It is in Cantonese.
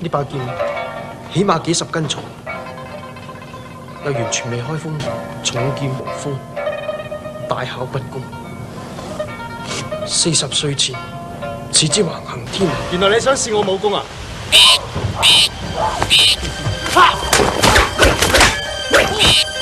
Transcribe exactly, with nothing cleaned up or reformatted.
呢把劍起碼幾十斤重，又完全未開封，重劍無鋒，大巧不工。四十歲前，只知橫行天下。 原來你想試我武功啊？啊